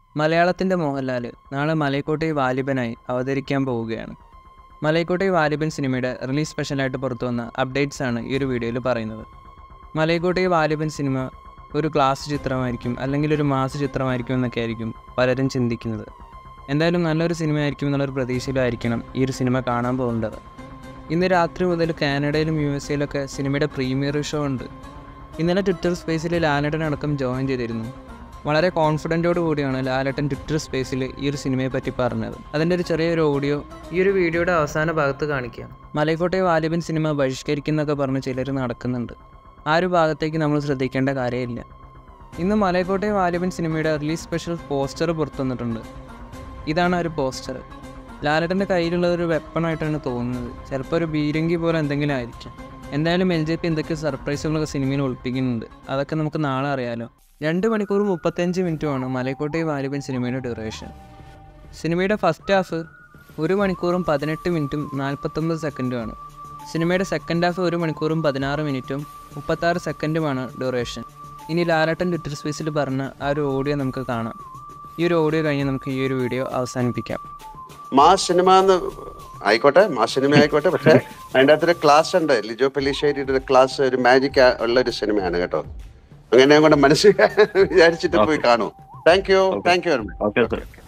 മലയാളത്തിൻ്റെ മോഹൻലാൽ നാളെ മലൈക്കോട്ടെ വാലിബനായി അവതരിക്കാൻ പോവുകയാണ്. മലൈക്കോട്ടെ വാലിബൻ സിനിമയുടെ റിലീസ് സ്പെഷ്യലായിട്ട് പുറത്തു വന്ന അപ്ഡേറ്റ്സ് ആണ് ഈ ഒരു വീഡിയോയിൽ പറയുന്നത്. മലൈക്കോട്ടെ വാലിബൻ സിനിമ ഒരു ക്ലാസ് ചിത്രമായിരിക്കും അല്ലെങ്കിൽ ഒരു മാസ് ചിത്രമായിരിക്കും എന്നൊക്കെ ആയിരിക്കും പലരും ചിന്തിക്കുന്നത്. എന്തായാലും നല്ലൊരു സിനിമയായിരിക്കും എന്നുള്ളൊരു പ്രതീക്ഷയിലായിരിക്കണം ഈ ഒരു സിനിമ കാണാൻ പോകേണ്ടത്. ഇന്ന് രാത്രി മുതൽ കാനഡയിലും USA-യിലൊക്കെ സിനിമയുടെ പ്രീമിയർ ഷോ ഉണ്ട്. ഇന്നലെ ട്വിറ്റർ സ്പേസിൽ ലാലേട്ടൻ അടക്കം ജോയിൻ ചെയ്തിരുന്നു. വളരെ കോൺഫിഡൻറ്റോട് കൂടിയാണ് ലാലേട്ടൻ ട്വിറ്റർ സ്പേസിൽ ഈ ഒരു സിനിമയെ പറ്റി പറഞ്ഞത്. അതിൻ്റെ ഒരു ചെറിയൊരു ഓഡിയോ ഈ ഒരു വീഡിയോയുടെ അവസാന ഭാഗത്ത് കാണിക്കാം. മലൈക്കോട്ടെ വാലിബൻ സിനിമ ബഹിഷ്കരിക്കുന്നൊക്കെ പറഞ്ഞ് ചിലർ നടക്കുന്നുണ്ട്. ആ ഒരു ഭാഗത്തേക്ക് നമ്മൾ ശ്രദ്ധിക്കേണ്ട കാര്യമില്ല. ഇന്ന് മലൈക്കോട്ടെ വാലിബൻ സിനിമയുടെ റിലീസ് സ്പെഷ്യൽ പോസ്റ്റർ പുറത്തു വന്നിട്ടുണ്ട്. ഇതാണ് ആ ഒരു പോസ്റ്റർ. ലാലേട്ടൻ്റെ കയ്യിലുള്ള ഒരു വെപ്പണായിട്ടാണ് തോന്നുന്നത്. ചിലപ്പോൾ ഒരു ബീരങ്കി പോലെ എന്തെങ്കിലും ആയിരിക്കും. എന്തായാലും LJP എന്തൊക്കെ സർപ്രൈസുകളൊക്കെ സിനിമയിൽ ഒളിപ്പിക്കുന്നുണ്ട്. അതൊക്കെ നമുക്ക് നാളെ അറിയാലോ. 2 മണിക്കൂർ 35 മിനിറ്റുമാണ് മലൈക്കോട്ടെ വാലിബൻ സിനിമയുടെ ഡ്യൂറേഷൻ. സിനിമയുടെ ഫസ്റ്റ് ഹാഫ് 1 മണിക്കൂറും 18 മിനിറ്റും 49 സെക്കൻഡുമാണ്. സിനിമയുടെ സെക്കൻഡ് ഹാഫ് 1 മണിക്കൂറും 16 മിനിറ്റും 36 സെക്കൻഡുമാണ് ഡ്യൂറേഷൻ. ഇനി ലാലേട്ടൻ ട്വിറ്റർ സ്പേസിൽ പറഞ്ഞ ആ ഒരു ഓഡിയോ നമുക്ക് കാണാം. ഈ ഒരു ഓഡിയോ കഴിഞ്ഞ് നമുക്ക് ഈ ഒരു വീഡിയോ അവസാനിപ്പിക്കാം. മാസ് സിനിമ ആയിക്കോട്ടെ, മാസ് സിനിമ ആയിക്കോട്ടെ, പക്ഷെ അതിൻ്റെ അകത്തൊരു ക്ലാസ് ഉണ്ട്. ലിജോ പെല്ലിശ്ശേരിയുടെ ഒരു ക്ലാസ്, ഒരു മാജിക് ഉള്ളൊരു സിനിമയാണ് കേട്ടോ. അങ്ങനെ കൊണ്ട് മനസ്സിൽ വിചാരിച്ചിട്ട് പോയി കാണൂ. Thank you very much.